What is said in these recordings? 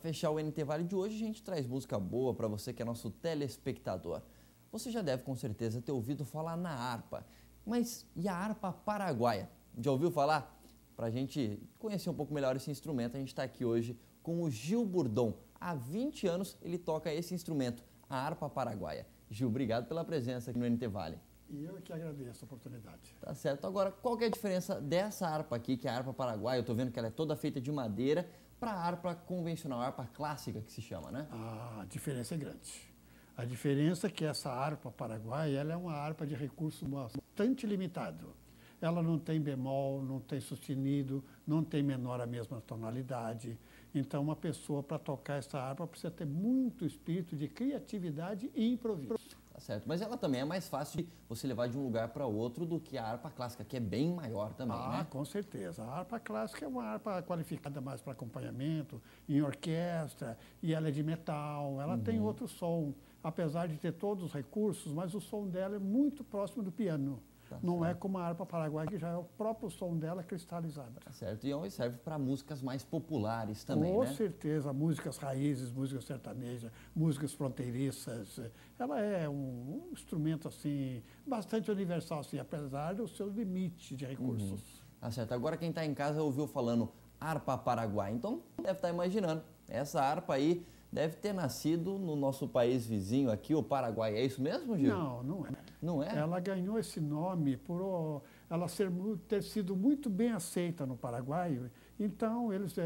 fechar o NT Vale de hoje, a gente traz música boa para você que é nosso telespectador. Você já deve com certeza ter ouvido falar na harpa, mas e a harpa paraguaia? Já ouviu falar? Para a gente conhecer um pouco melhor esse instrumento, a gente está aqui hoje com o Gil Burdon. Há 20 anos ele toca esse instrumento, a harpa paraguaia. Gil, obrigado pela presença aqui no NT Vale. E eu que agradeço a oportunidade. Tá certo. Agora, qual que é a diferença dessa harpa aqui, que é a harpa paraguaia? Eu estou vendo que ela é toda feita de madeira, para a harpa convencional, a harpa clássica que se chama, né? A diferença é grande. A diferença é que essa harpa paraguaia, ela é uma harpa de recurso bastante limitado. Ela não tem bemol, não tem sustenido, não tem menor a mesma tonalidade. Então, uma pessoa para tocar essa harpa precisa ter muito espírito de criatividade e improviso. Tá certo, mas ela também é mais fácil de você levar de um lugar para outro do que a harpa clássica, que é bem maior também, né? Com certeza. A harpa clássica é uma harpa qualificada mais para acompanhamento, em orquestra, e ela é de metal, ela tem outro som, apesar de ter todos os recursos, mas o som dela é muito próximo do piano. Tá não certo. é como a harpa paraguaia, que já é o próprio som dela cristalizado. Tá certo, e serve para músicas mais populares também, Com né? certeza, músicas raízes, músicas sertanejas, músicas fronteiriças. Ela é um instrumento assim bastante universal, assim, apesar dos seus limites de recursos. Tá certo, agora quem está em casa ouviu falando harpa paraguaia, então deve estar imaginando, essa harpa aí deve ter nascido no nosso país vizinho aqui, o Paraguai. É isso mesmo, Gil? Não, não é. Não é? Ela ganhou esse nome por ela ter sido muito bem aceita no Paraguai. Então, eles,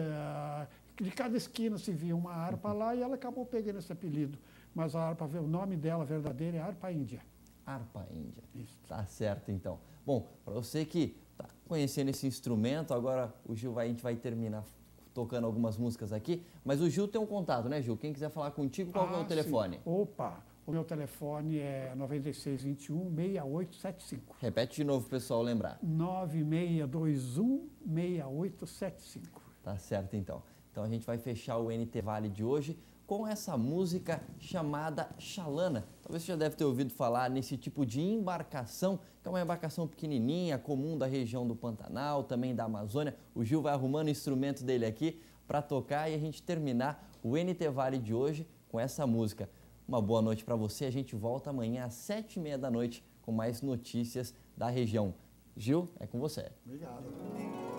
de cada esquina se via uma harpa lá e ela acabou pegando esse apelido. Mas a harpa, o nome dela verdadeiro é harpa índia. Harpa índia. Isso. Tá certo, então. Bom, para você que está conhecendo esse instrumento, agora o Gil a gente vai terminar tocando algumas músicas aqui, mas o Gil tem um contato, né, Gil? Quem quiser falar contigo, qual é o telefone? Sim. Opa, o meu telefone é 9621-6875. Repete de novo, pessoal, lembrar. 9621-6875. Tá certo, então. Então a gente vai fechar o NT Vale de hoje com essa música chamada Xalana. Talvez você já deve ter ouvido falar nesse tipo de embarcação, que é uma embarcação pequenininha, comum da região do Pantanal, também da Amazônia. O Gil vai arrumando o instrumento dele aqui para tocar e a gente terminar o NT Vale de hoje com essa música. Uma boa noite para você. A gente volta amanhã às 7h30 da noite com mais notícias da região. Gil, é com você. Obrigado.